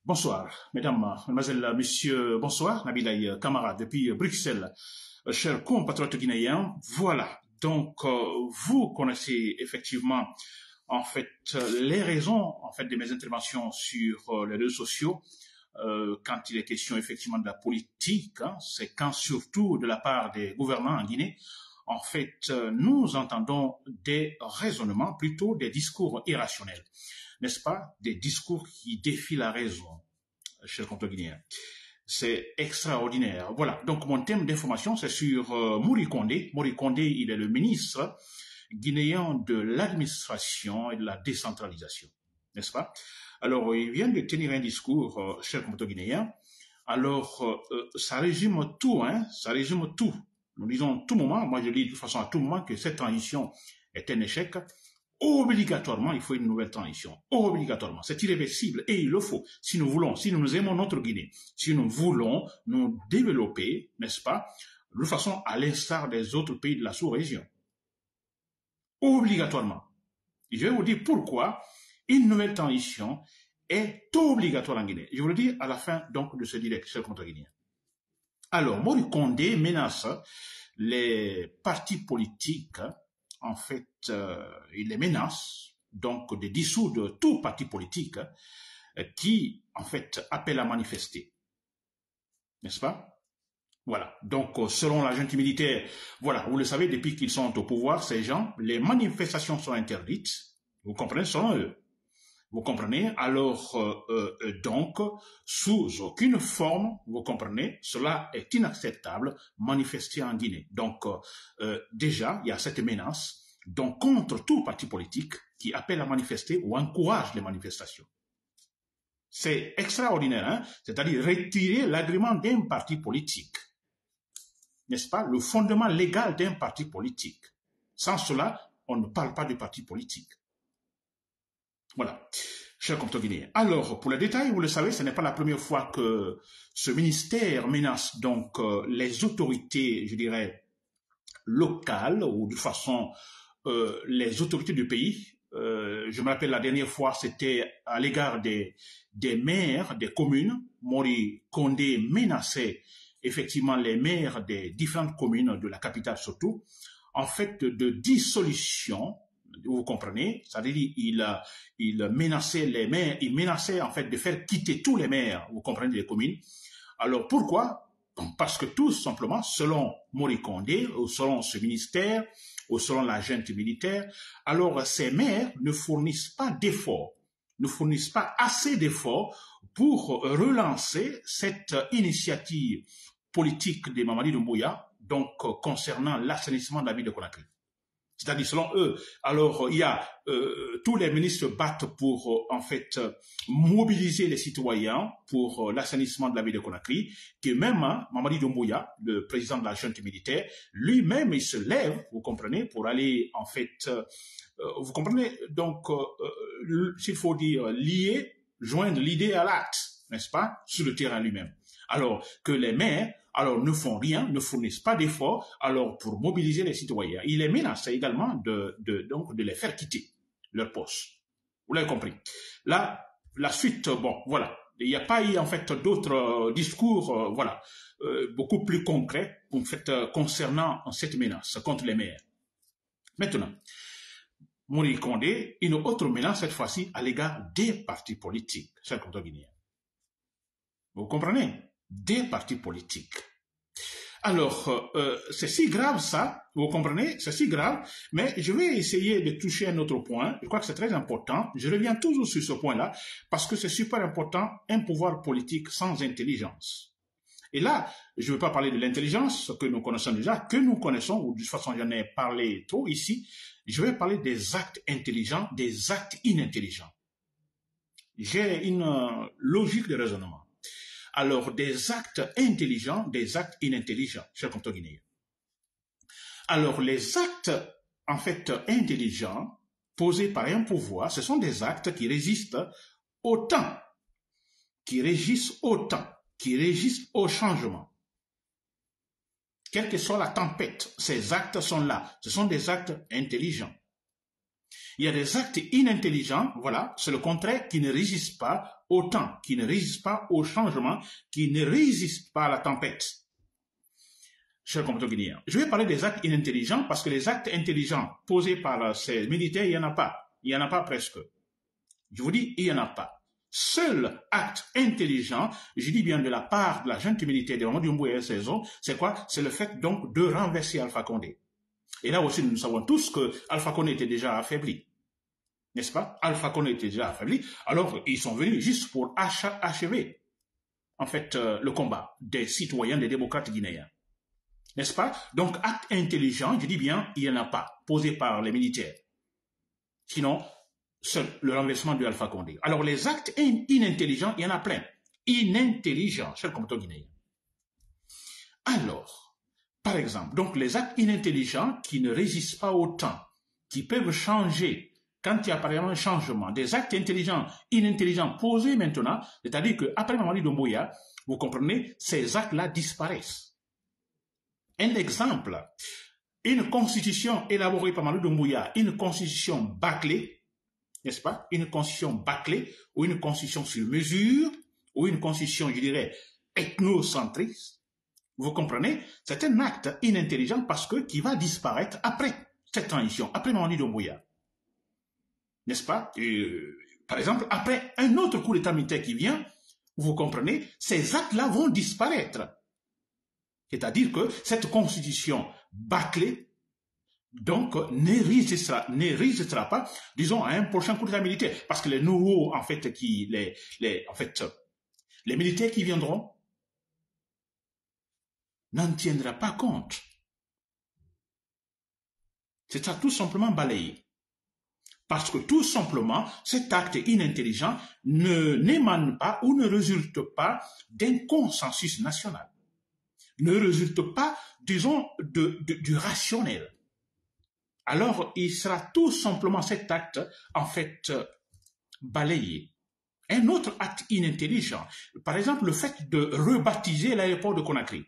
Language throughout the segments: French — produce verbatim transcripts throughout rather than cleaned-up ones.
Bonsoir, mesdames, mademoiselles, messieurs, bonsoir, Nabilaï Kamara depuis Bruxelles, euh, chers compatriotes guinéens. Voilà, donc euh, vous connaissez effectivement en fait euh, les raisons en fait de mes interventions sur euh, les réseaux sociaux. Euh, quand il est question effectivement de la politique, hein, c'est quand surtout de la part des gouvernants en Guinée, en fait, euh, nous entendons des raisonnements, plutôt des discours irrationnels, n'est-ce pas? Des discours qui défient la raison, chers compatriotes guinéens. C'est extraordinaire. Voilà, donc mon thème d'information, c'est sur euh, Mouri Condé. Mouri Condé, il est le ministre guinéen de l'administration et de la décentralisation, n'est-ce pas? Alors, il vient de tenir un discours, euh, chers compatriotes guinéens. Alors, euh, ça résume tout, hein, ça résume tout. Nous disons tout moment, moi je dis de toute façon à tout moment que cette transition est un échec. Obligatoirement, il faut une nouvelle transition. Obligatoirement. C'est irréversible et il le faut. Si nous voulons, si nous aimons notre Guinée, si nous voulons nous développer, n'est-ce pas, de façon à l'instar des autres pays de la sous-région. Obligatoirement. Je vais vous dire pourquoi une nouvelle transition est obligatoire en Guinée. Je vous le dis à la fin donc de ce direct, chers compatriotes guinéens. Alors, Mouri Condé menace les partis politiques. En fait, euh, il les menace donc de dissoudre tout parti politique euh, qui, en fait, appelle à manifester. N'est-ce pas? Voilà. Donc, euh, selon la junte militaire, voilà, vous le savez, depuis qu'ils sont au pouvoir, ces gens, les manifestations sont interdites. Vous comprenez, selon eux. Vous comprenez? Alors, euh, euh, donc, sous aucune forme, vous comprenez, cela est inacceptable, manifester en Guinée. Donc, euh, déjà, il y a cette menace, donc contre tout parti politique qui appelle à manifester ou encourage les manifestations. C'est extraordinaire, hein? C'est-à-dire retirer l'agrément d'un parti politique. N'est-ce pas? Le fondement légal d'un parti politique. Sans cela, on ne parle pas de parti politique. Voilà, chers compatriotes guinéens. Alors, pour les détails, vous le savez, ce n'est pas la première fois que ce ministère menace donc euh, les autorités, je dirais, locales ou de façon euh, les autorités du pays. Euh, je me rappelle la dernière fois, c'était à l'égard des, des maires des communes. Mouri Condé menaçait effectivement les maires des différentes communes de la capitale surtout, en fait de, de dissolution. Vous comprenez? C'est-à-dire, il, il menaçait les maires, il menaçait en fait de faire quitter tous les maires, vous comprenez, des communes. Alors, pourquoi? Parce que tout simplement, selon Mouri Condé, ou selon ce ministère, ou selon la junte militaire, alors ces maires ne fournissent pas d'efforts, ne fournissent pas assez d'efforts pour relancer cette initiative politique de Mamadi Doumbouya, donc concernant l'assainissement de la ville de Conakry. C'est-à-dire, selon eux, alors il y a euh, tous les ministres battent pour euh, en fait euh, mobiliser les citoyens pour euh, l'assainissement de la ville de Conakry, que même hein, Mamadi Doumbouya, le président de la junte militaire, lui-même il se lève, vous comprenez, pour aller en fait, euh, vous comprenez, donc euh, euh, s'il faut dire lier, joindre l'idée à l'acte, n'est-ce pas, sur le terrain lui-même. Alors que les maires alors ne font rien, ne fournissent pas d'efforts, alors pour mobiliser les citoyens. Il les menace également de, de, donc, de les faire quitter leur poste. Vous l'avez compris. Là, la suite, bon, voilà. Il n'y a pas eu, en fait, d'autres euh, discours, euh, voilà, euh, beaucoup plus concrets, en fait, euh, concernant cette menace contre les maires. Maintenant, Mouri Condé, une autre menace, cette fois-ci, à l'égard des partis politiques, chers compatriotes guinéens. Vous comprenez? Des partis politiques. Alors, euh, c'est si grave ça, vous comprenez, c'est si grave, mais je vais essayer de toucher un autre point, je crois que c'est très important, je reviens toujours sur ce point-là, parce que c'est super important, un pouvoir politique sans intelligence. Et là, je ne veux pas parler de l'intelligence que nous connaissons déjà, que nous connaissons, ou de toute façon j'en ai parlé trop ici, je vais parler des actes intelligents, des actes inintelligents. J'ai une euh, logique de raisonnement. Alors, des actes intelligents, des actes inintelligents, chers compatriotes guinéens. Alors, les actes, en fait, intelligents, posés par un pouvoir, ce sont des actes qui résistent au temps, qui régissent au temps, qui régissent au changement. Quelle que soit la tempête, ces actes sont là. Ce sont des actes intelligents. Il y a des actes inintelligents, voilà, c'est le contraire, qui ne résistent pas au temps, qui ne résistent pas au changement, qui ne résistent pas à la tempête. Chers compatriotes guinéens, je vais parler des actes inintelligents parce que les actes intelligents posés par ces militaires, il n'y en a pas. Il n'y en a pas presque. Je vous dis, il n'y en a pas. Seul acte intelligent, je dis bien de la part de la junte militaire de Mamadou Doumbouya et ses hommes, c'est quoi? C'est le fait donc de renverser Alpha Condé. Et là aussi, nous savons tous que Alpha Condé était déjà affaibli. N'est-ce pas? Alpha Condé était déjà affaibli. Alors, ils sont venus juste pour achever, en fait, euh, le combat des citoyens, des démocrates guinéens. N'est-ce pas? Donc, acte intelligent, je dis bien, il n'y en a pas, posé par les militaires. Sinon, seul le renversement de Alpha Condé. Alors, les actes in inintelligents, il y en a plein. Inintelligents, chers compatriotes guinéens. Alors, par exemple, donc les actes inintelligents qui ne résistent pas au temps, qui peuvent changer quand il y a par exemple un changement, des actes intelligents, inintelligents posés maintenant, c'est-à-dire qu'après Mamadou Doumbouya, vous comprenez, ces actes-là disparaissent. Un exemple, une constitution élaborée par Mamadou Doumbouya, une constitution bâclée, n'est-ce pas? Une constitution bâclée ou une constitution sur mesure ou une constitution, je dirais, ethnocentriste. Vous comprenez? C'est un acte inintelligent parce que qui va disparaître après cette transition, après Mamadou Doumbouya. N'est-ce pas? euh, Par exemple, après un autre coup d'État militaire qui vient, vous comprenez, ces actes-là vont disparaître. C'est-à-dire que cette constitution bâclée, donc, ne résistera, ne résistera pas, disons, à un prochain coup d'État militaire. Parce que les nouveaux, en fait, qui, les, les, en fait, les militaires qui viendront n'en tiendront pas compte. C'est ça, tout simplement balayé. Parce que tout simplement, cet acte inintelligent ne n'émane pas ou ne résulte pas d'un consensus national. Ne résulte pas, disons, de, de, du rationnel. Alors, il sera tout simplement cet acte, en fait, euh, balayé. Un autre acte inintelligent, par exemple, le fait de rebaptiser l'aéroport de Conakry,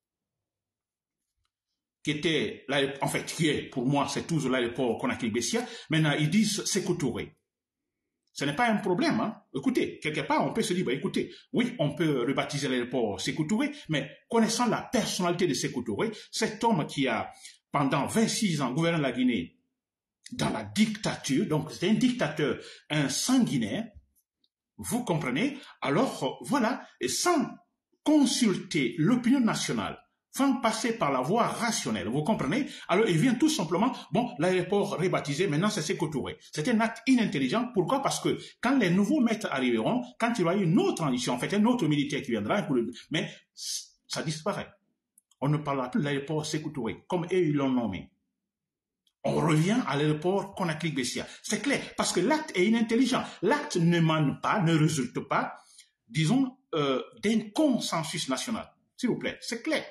qui était, en fait, qui est, pour moi, c'est toujours l'aéroport Conakry-Bessia. Maintenant, ils disent Sékou Touré. Ce n'est pas un problème, hein. Écoutez, quelque part, on peut se dire, bah, écoutez, oui, on peut rebaptiser l'aéroport Sékou Touré, mais connaissant la personnalité de Sékou Touré, cet homme qui a, pendant vingt-six ans, gouverné la Guinée dans la dictature, donc c'est un dictateur, un sanguinaire, vous comprenez? Alors, voilà, et sans consulter l'opinion nationale, sans passer par la voie rationnelle, vous comprenez? Alors, il vient tout simplement, bon, l'aéroport rebaptisé, maintenant c'est Sékou Touré. C'est un acte inintelligent. Pourquoi? Parce que quand les nouveaux maîtres arriveront, quand il y aura une autre transition, en fait, un autre militaire qui viendra, mais ça disparaît. On ne parlera plus de l'aéroport Sékou Touré, comme eux, ils l'ont nommé. On revient à l'aéroport Conakry-Bessia. C'est clair, parce que l'acte est inintelligent. L'acte ne mène pas, ne résulte pas, disons, euh, d'un consensus national. S'il vous plaît, c'est clair.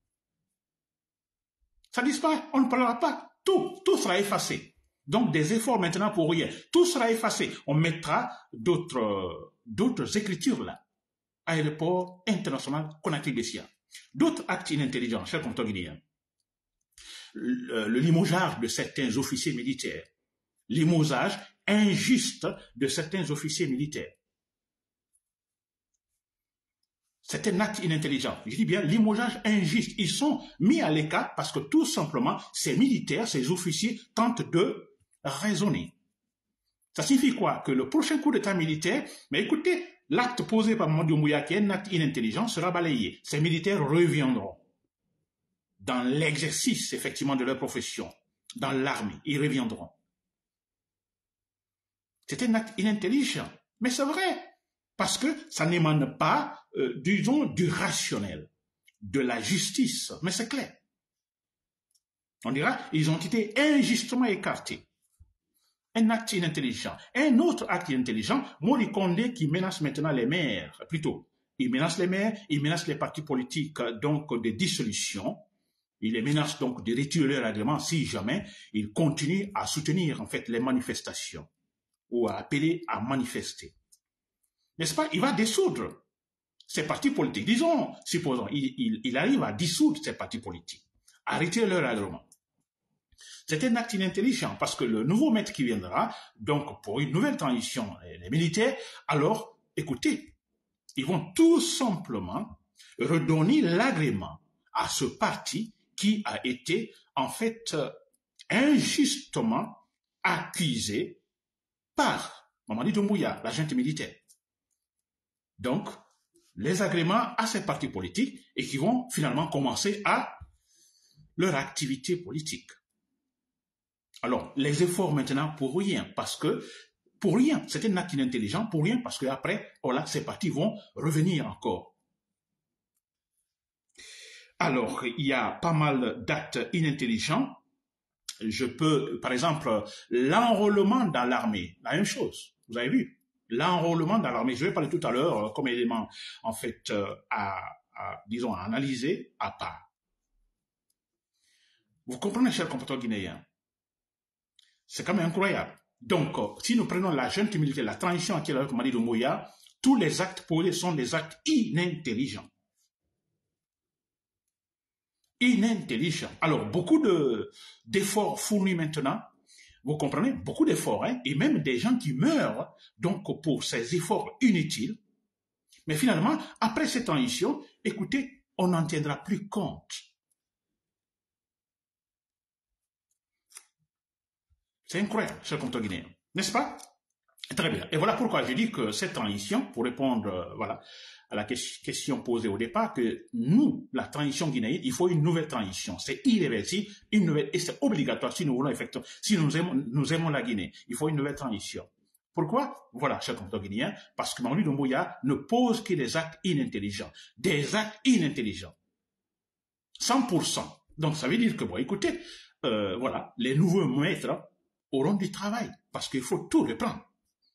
Ça disparaît, on ne parlera pas. Tout, tout sera effacé. Donc, des efforts maintenant pour rien. Tout sera effacé. On mettra d'autres, d'autres écritures là. Aéroport international Conakry-Bessia. D'autres actes inintelligents, chers compatriotes guinéens. Le, le limogeage de certains officiers militaires. Limogeage injuste de certains officiers militaires. C'est un acte inintelligent. Je dis bien limogeage injuste. Ils sont mis à l'écart parce que tout simplement, ces militaires, ces officiers tentent de raisonner. Ça signifie quoi? Que le prochain coup d'État militaire, mais écoutez, l'acte posé par Mamadou Doumbouya, qui est un acte inintelligent, sera balayé. Ces militaires reviendront dans l'exercice, effectivement, de leur profession, dans l'armée. Ils reviendront. C'est un acte inintelligent. Mais c'est vrai. Parce que ça n'émane pas, euh, disons, du rationnel, de la justice. Mais c'est clair. On dira, ils ont été injustement écartés. Un acte inintelligent. Un autre acte inintelligent, Mori Condé qui menace maintenant les maires, plutôt. Il menace les maires, il menace les partis politiques, donc de dissolution. Il les menace donc de retirer leur agrément si jamais ils continuent à soutenir, en fait, les manifestations ou à appeler à manifester. N'est-ce pas? Il va dissoudre ces partis politiques. Disons, supposons, il, il, il arrive à dissoudre ces partis politiques, à retirer leur agrément. C'est un acte inintelligent parce que le nouveau maître qui viendra, donc pour une nouvelle transition, les militaires, alors, écoutez, ils vont tout simplement redonner l'agrément à ce parti qui a été, en fait, injustement accusé par Mamadi Doumbouya, la junte militaire. Donc, les agréments à ces partis politiques et qui vont finalement commencer à leur activité politique. Alors, les efforts maintenant pour rien, parce que, pour rien, c'est un acte inintelligent, pour rien, parce qu'après, voilà, ces partis vont revenir encore. Alors, il y a pas mal d'actes inintelligents. Je peux, par exemple, l'enrôlement dans l'armée, la même chose, vous avez vu, l'enrôlement dans l'armée, je vais parler tout à l'heure comme élément, en fait, à, à, disons, à analyser à part. Vous comprenez, chers compatriotes guinéens, c'est quand même incroyable. Donc, si nous prenons la junte militaire, la transition actuelle avec Mamadi Doumbouya, tous les actes posés sont des actes inintelligents. Inintelligents. Alors, beaucoup de, d'efforts fournis maintenant, vous comprenez, beaucoup d'efforts, hein, et même des gens qui meurent donc pour ces efforts inutiles. Mais finalement, après cette transition, écoutez, on n'en tiendra plus compte. C'est incroyable, chers compatriotes guinéens, n'est-ce pas? Très bien. Et voilà pourquoi je dis que cette transition, pour répondre euh, voilà, à la que question posée au départ, que nous, la transition guinéenne, il faut une nouvelle transition. C'est irréversible, une nouvelle, et c'est obligatoire si nous voulons effectivement, si nous aimons, nous aimons la Guinée, il faut une nouvelle transition. Pourquoi? Voilà, chers compatriotes guinéens, parce que Mamadi Doumbouya ne pose que des actes inintelligents. Des actes inintelligents. cent pour cent. Donc ça veut dire que, bon, écoutez, euh, voilà, les nouveaux maîtres auront du travail, parce qu'il faut tout reprendre.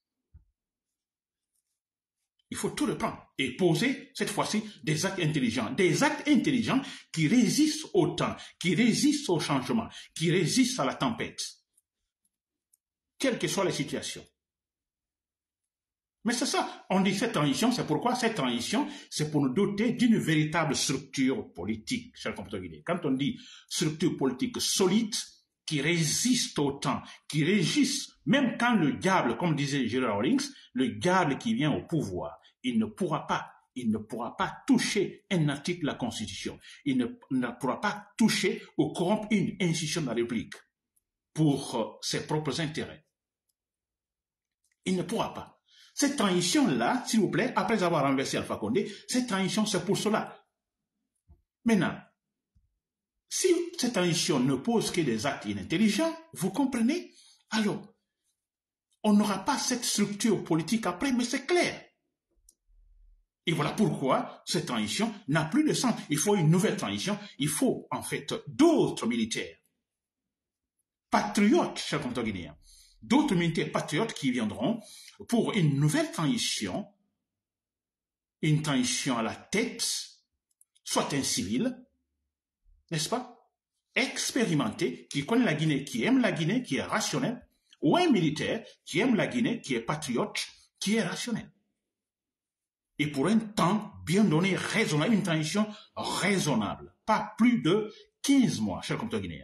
Il faut tout reprendre et poser, cette fois-ci, des actes intelligents. Des actes intelligents qui résistent au temps, qui résistent au changement, qui résistent à la tempête. Quelles que soient les situations. Mais c'est ça, on dit cette transition, c'est pourquoi cette transition, c'est pour nous doter d'une véritable structure politique, chers compatriotes guinéens. Quand on dit structure politique solide, qui résiste au temps, qui résiste, même quand le diable, comme disait Gerald Rawlings, le diable qui vient au pouvoir, il ne pourra pas, il ne pourra pas toucher un article de la Constitution. Il ne, ne pourra pas toucher ou corrompre une institution de la République pour euh, ses propres intérêts. Il ne pourra pas. Cette transition-là, s'il vous plaît, après avoir renversé Alpha Condé, cette transition, c'est pour cela. Maintenant, si cette transition ne pose que des actes inintelligents, vous comprenez? Alors, on n'aura pas cette structure politique après, mais c'est clair. Et voilà pourquoi cette transition n'a plus de sens. Il faut une nouvelle transition. Il faut, en fait, d'autres militaires. Patriotes, chers compatriotes guinéens. D'autres militaires patriotes qui viendront pour une nouvelle transition. Une transition à la tête, soit un civil, n'est-ce pas? Expérimenté, qui connaît la Guinée, qui aime la Guinée, qui est rationnel, ou un militaire qui aime la Guinée, qui est patriote, qui est rationnel. Et pour un temps bien donné, raisonnable, une transition raisonnable. Pas plus de quinze mois, chers compatriotes guinéens.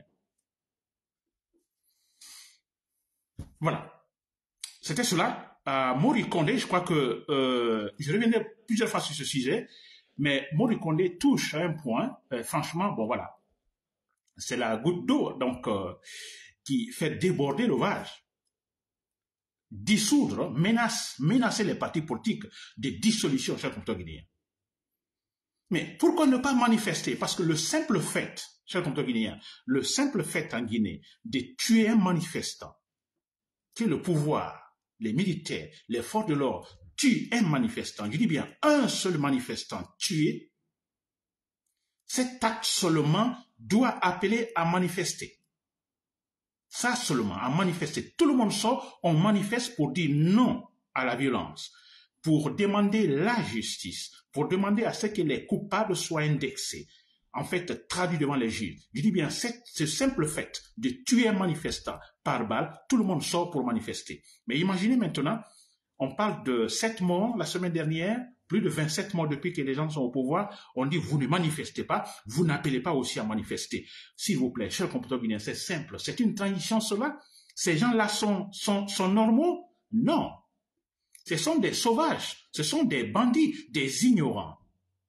Voilà. C'était cela. Euh, Mori Condé, je crois que euh, je reviendrai plusieurs fois sur ce sujet, mais Mori Condé touche à un point, euh, franchement, bon voilà, c'est la goutte d'eau donc euh, qui fait déborder le vase. Dissoudre, menace, menacer les partis politiques de dissolution, chers compatriotes guinéens. Mais pourquoi ne pas manifester? Parce que le simple fait, chers compatriotes guinéens, le simple fait en Guinée de tuer un manifestant, que le pouvoir, les militaires, les forces de l'ordre tuent un manifestant, je dis bien un seul manifestant tué, cet acte seulement doit appeler à manifester. Ça seulement, à manifester. Tout le monde sort, on manifeste pour dire non à la violence, pour demander la justice, pour demander à ce que les coupables soient indexés, en fait traduits devant les juges. Je dis bien, ce simple fait de tuer un manifestant par balle, tout le monde sort pour manifester. Mais imaginez maintenant, on parle de sept morts la semaine dernière, plus de vingt-sept mois depuis que les gens sont au pouvoir, on dit vous ne manifestez pas, vous n'appelez pas aussi à manifester. S'il vous plaît, chers compatriotes guinéens, c'est simple, c'est une transition cela. Ces gens-là sont, sont, sont normaux? Non. Ce sont des sauvages, ce sont des bandits, des ignorants.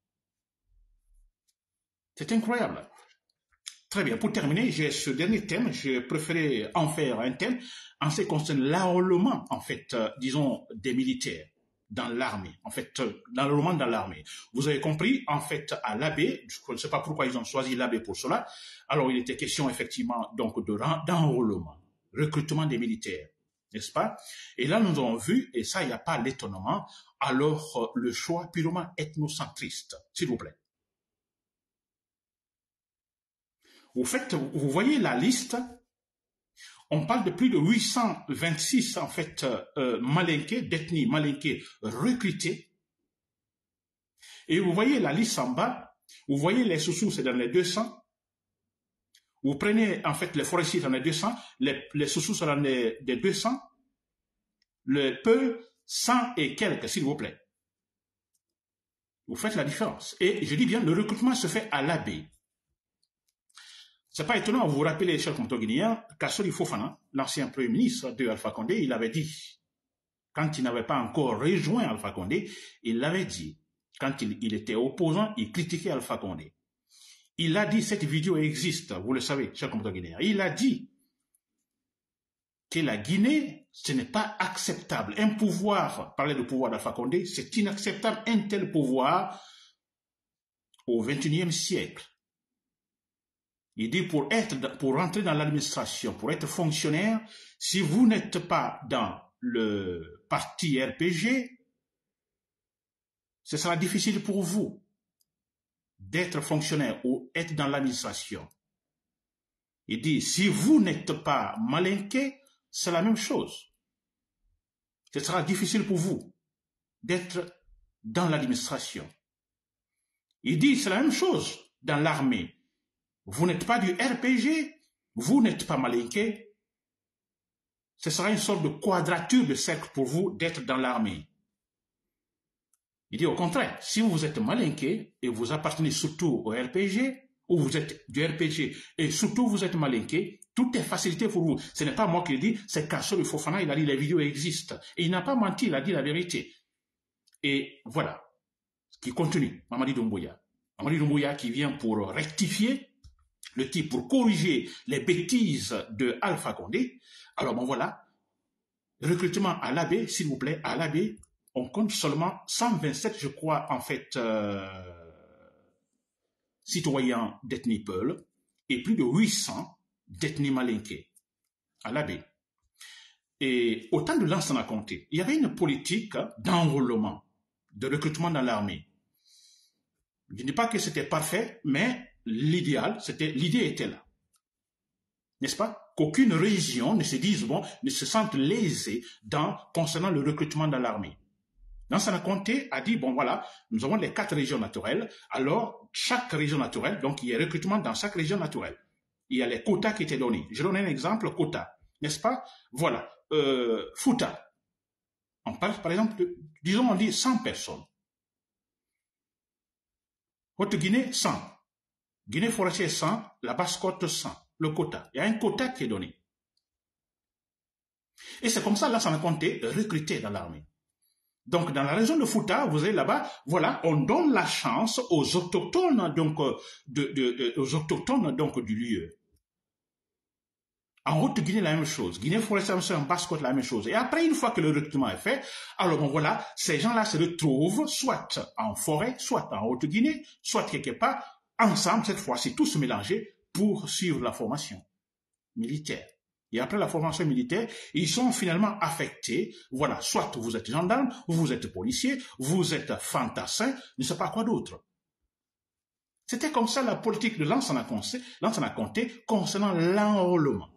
C'est incroyable. Très bien, pour terminer, j'ai ce dernier thème, j'ai préféré en faire un thème en ce qui concerne l'enrôlement, en fait, euh, disons, des militaires dans l'armée, en fait, euh, l'enrôlement dans l'armée. Vous avez compris, en fait, à l'A B, je ne sais pas pourquoi ils ont choisi l'A B pour cela, alors il était question, effectivement, donc, d'enrôlement, recrutement des militaires, n'est-ce pas? Et là, nous avons vu, et ça, il n'y a pas l'étonnement, alors, euh, le choix purement ethnocentriste, s'il vous plaît. Vous faites, vous voyez la liste, on parle de plus de huit cent vingt-six en fait euh, malinqués, d'ethnie malinqués recrutés. Et vous voyez la liste en bas, vous voyez les sous-sous, c'est dans les deux cents. Vous prenez en fait les forestiers dans les deux cents, les, les sous-sous sont dans les, les deux cents, le peu, cent et quelques, s'il vous plaît. Vous faites la différence. Et je dis bien, le recrutement se fait à l'A B. C'est pas étonnant, vous vous rappelez, chers compatriotes guinéens, Kassori Fofana, l'ancien premier ministre de Alpha Condé, il avait dit, quand il n'avait pas encore rejoint Alpha Condé, il l'avait dit, quand il, il était opposant, il critiquait Alpha Condé. Il a dit, cette vidéo existe, vous le savez, chers compatriotes guinéens, il a dit que la Guinée, ce n'est pas acceptable. Un pouvoir, parler de pouvoir d'Alpha Condé, c'est inacceptable, un tel pouvoir au vingt et unième siècle. Il dit pour être, pour rentrer dans l'administration, pour être fonctionnaire, si vous n'êtes pas dans le parti R P G, ce sera difficile pour vous d'être fonctionnaire ou être dans l'administration. Il dit, si vous n'êtes pas malinqué, c'est la même chose. Ce sera difficile pour vous d'être dans l'administration. Il dit, c'est la même chose dans l'armée. Vous n'êtes pas du R P G, vous n'êtes pas malinqué. Ce sera une sorte de quadrature de cercle pour vous d'être dans l'armée. Il dit au contraire, si vous êtes malinqué et vous appartenez surtout au R P G, ou vous êtes du R P G et surtout vous êtes malinqué, tout est facilité pour vous. Ce n'est pas moi qui le dis, c'est Kassori Fofana, il a dit les vidéos existent. Et il n'a pas menti, il a dit la vérité. Et voilà, qui continue, Mamadi Doumbouya. Mamadi Doumbouya qui vient pour rectifier le type, pour corriger les bêtises de Alpha Condé. Alors bon voilà, recrutement à l'A B, s'il vous plaît, à l'A B, on compte seulement cent vingt-sept, je crois, en fait, euh, citoyens d'ethnie Peul et plus de huit cents d'ethnie malinké à l'A B. Et au temps de Lansana Conté, il y avait une politique d'enrôlement, de recrutement dans l'armée. Je ne dis pas que c'était parfait, mais l'idéal, c'était, l'idée était là. N'est-ce pas? Qu'aucune région ne se dise, bon, ne se sente lésée dans, concernant le recrutement dans l'armée. Lansana Conté a dit, bon voilà, nous avons les quatre régions naturelles, alors chaque région naturelle, donc il y a recrutement dans chaque région naturelle. Il y a les quotas qui étaient donnés. Je donne un exemple, quota, n'est-ce pas? Voilà, euh, Fouta. On parle par exemple, de, disons on dit cent personnes. Haute-Guinée, cent. Guinée forestière, cent. La Basse-Côte, cent. Le quota. Il y a un quota qui est donné. Et c'est comme ça, là, ça m'a compté recruter dans l'armée. Donc, dans la région de Fouta, vous êtes là-bas, voilà, on donne la chance aux autochtones, donc, de, de, de, aux autochtones, donc, du lieu. En Haute-Guinée, la même chose. Guinée forestière, en Basse-Côte, la même chose. Et après, une fois que le recrutement est fait, alors bon, voilà, ces gens-là se retrouvent soit en forêt, soit en Haute-Guinée, soit quelque part, ensemble, cette fois-ci, tous mélangés pour suivre la formation militaire. Et après la formation militaire, ils sont finalement affectés, voilà, soit vous êtes gendarme, vous êtes policier, vous êtes fantassin, je ne sais pas quoi d'autre. C'était comme ça la politique de Lansana Conté concernant l'enrôlement.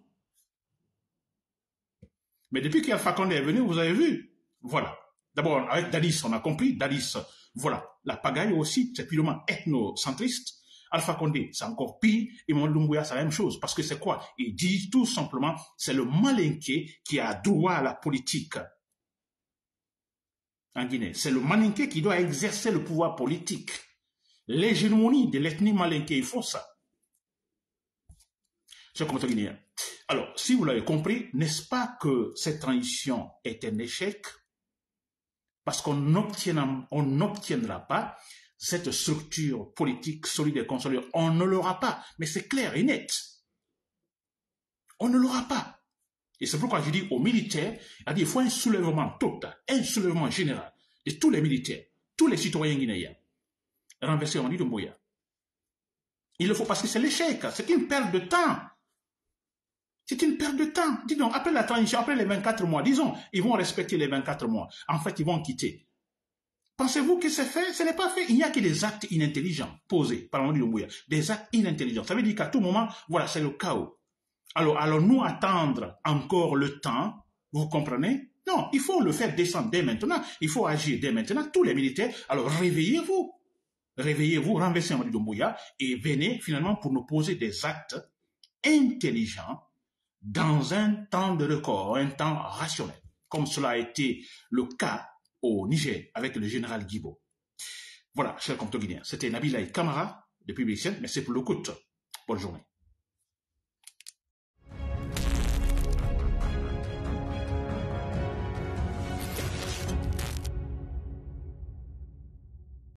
Mais depuis qu'Alpha Condé est venu, vous avez vu, voilà. D'abord, avec Dadis, on a compris, Dadis, voilà. La pagaille aussi, c'est purement ethnocentriste. Alpha Condé, c'est encore pire, et Mamadi Doumbouya, c'est la même chose. Parce que c'est quoi? Il dit tout simplement, c'est le malinqué qui a droit à la politique. en Guinée. C'est le Maninké qui doit exercer le pouvoir politique. L'hégémonie de l'ethnie malinké, il faut ça. Chers compatriotes guinéens. Alors, si vous l'avez compris, n'est-ce pas que cette transition est un échec? Parce qu'on n'obtiendra pas cette structure politique solide et consolidée. On ne l'aura pas, mais c'est clair et net. On ne l'aura pas. Et c'est pourquoi je dis aux militaires, il faut un soulèvement total, un soulèvement général de tous les militaires, tous les citoyens guinéens. Renverser Mamadi Doumbouya. Il le faut parce que c'est l'échec, c'est une perte de temps. C'est une perte de temps. Dis donc, après la transition, après les vingt-quatre mois, disons, ils vont respecter les vingt-quatre mois. En fait, ils vont quitter. Pensez-vous que c'est fait? Ce n'est pas fait. Il n'y a que des actes inintelligents posés par Mamadi Doumbouya. Des actes inintelligents. Ça veut dire qu'à tout moment, voilà, c'est le chaos. Alors, allons-nous attendre encore le temps? Vous comprenez? Non, il faut le faire descendre dès maintenant. Il faut agir dès maintenant. Tous les militaires, alors réveillez-vous. Réveillez-vous, renversez Mamadi Doumbouya et venez finalement pour nous poser des actes intelligents dans un temps de record, un temps rationnel, comme cela a été le cas au Niger avec le général Guibo. Voilà, chers compatriotes guinéens, c'était Nabil Kamara depuis Bruxelles, merci pour l'écoute. Bonne journée.